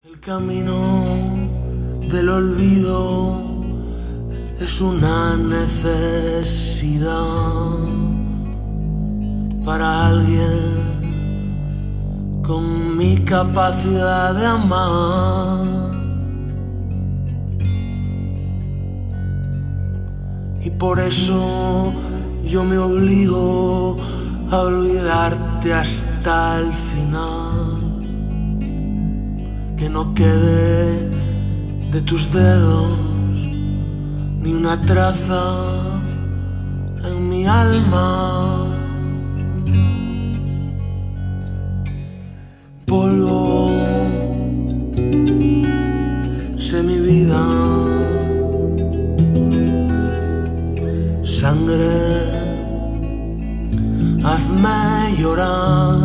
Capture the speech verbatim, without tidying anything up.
El camino del olvido es una necesidad para alguien con mi capacidad de amar. Y por eso yo me obligo a olvidarte hasta el final. Que no quede de tus dedos ni una traza en mi alma. Polvo, sé mi vida, sangre, hazme llorar.